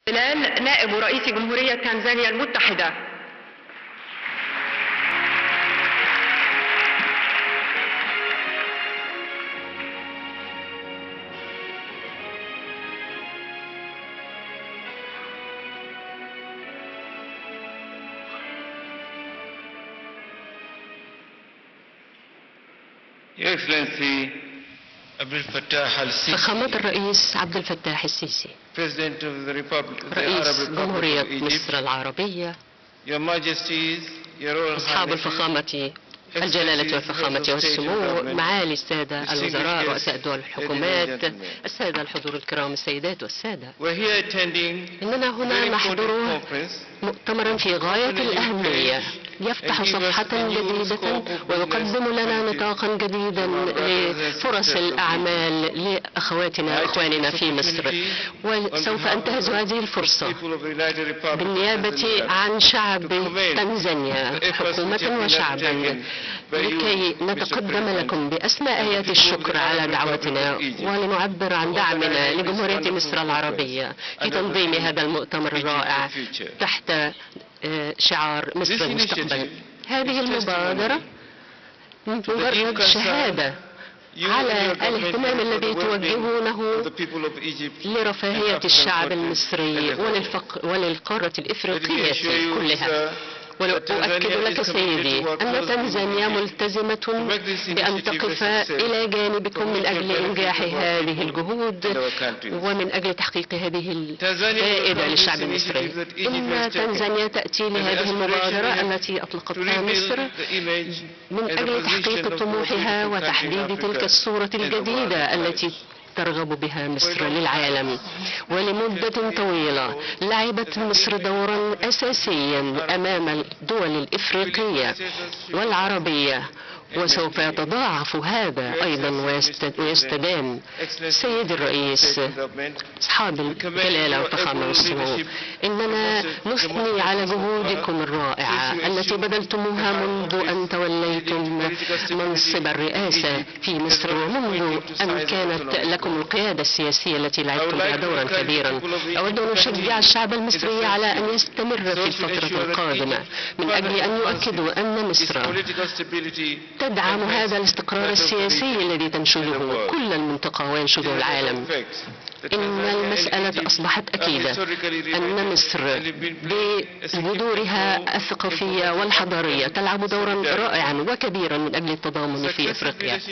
نائب رئيس جمهورية تنزانيا المتحدة. فخامة الرئيس عبد الفتاح السيسي رئيس جمهورية مصر العربية، أصحاب الفخامة الجلالة والفخامة والسمو، معالي السادة الوزراء، رؤساء دول الحكومات، السادة الحضور الكرام، السيدات والسادة، إننا هنا نحضر مؤتمرا في غاية الأهمية يفتح صفحة جديدة ويقدم لنا نطاقا جديدا لفرص الأعمال لأخواتنا وأخواننا في مصر. وسوف أنتهز هذه الفرصة بالنيابة عن شعب تنزانيا حكومة وشعبا لكي نتقدم لكم بأسمى آيات الشكر على دعوتنا ولنعبر عن دعمنا لجمهورية مصر العربية في تنظيم هذا المؤتمر الرائع تحت شعار مصر المستقبل. هذه المبادرة مجرد شهادة على الاهتمام الذي توجهونه لرفاهية الشعب المصري وللقارة الإفريقية كلها. وأؤكد لك سيدي أن تنزانيا ملتزمة بأن تقف إلى جانبكم من أجل إنجاح هذه الجهود ومن أجل تحقيق هذه الفائدة للشعب المصري. إن تنزانيا تأتي لهذه المبادرة التي أطلقتها مصر من أجل تحقيق طموحها وتحديد تلك الصورة الجديدة التي ترغب بها مصر للعالم. ولمدة طويلة لعبت مصر دورا أساسيا أمام الدول الإفريقية والعربية، وسوف يتضاعف هذا أيضا ويستدام. سيد الرئيس، أصحاب الجلالة والفخامة والسمو، إننا نثني على جهودكم الرائعة التي بذلتموها منذ أن توليتم منصب الرئاسة في مصر ومنذ أن كانت لكم القيادة السياسية التي لعبتم بها دورا كبيرا. أود أن أشجع الشعب المصري على أن يستمر في الفترة القادمة من أجل أن يؤكدوا أن مصر تدعم هذا الاستقرار السياسي الذي تنشده كل المنطقة وينشده العالم. إن المسألة أصبحت أكيدة أن مصر بجذورها الثقافية والحضارية تلعب دورا رائعا وكبيرا من أجل التضامن في أفريقيا.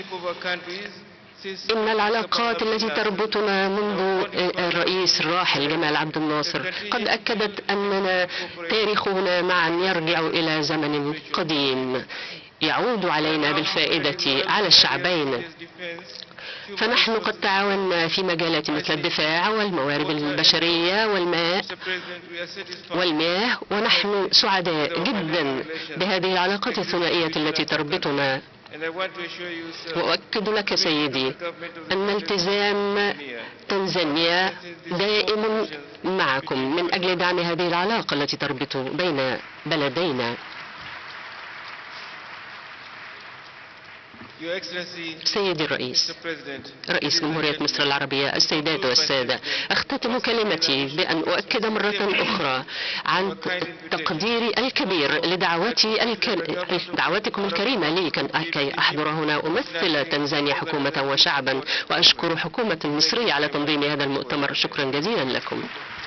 إن العلاقات التي تربطنا منذ الرئيس الراحل جمال عبد الناصر قد أكدت أننا تاريخنا معا يرجع إلى زمن قديم يعود علينا بالفائدة على الشعبين. فنحن قد تعاوننا في مجالات مثل الدفاع والموارد البشرية والمياه، ونحن سعداء جدا بهذه العلاقات الثنائية التي تربطنا. وأؤكد لك سيدي أن التزام تنزانيا دائم معكم من أجل دعم هذه العلاقة التي تربط بين بلدينا. سيدي الرئيس، رئيس جمهورية مصر العربية، السيدات والسادة، أختتم كلمتي بأن أؤكد مرة أخرى عن تقديري الكبير لدعوتكم الكريمة لي كي أحضر هنا أمثل تنزانيا حكومة وشعبا، وأشكر حكومة المصرية على تنظيم هذا المؤتمر. شكرا جزيلا لكم.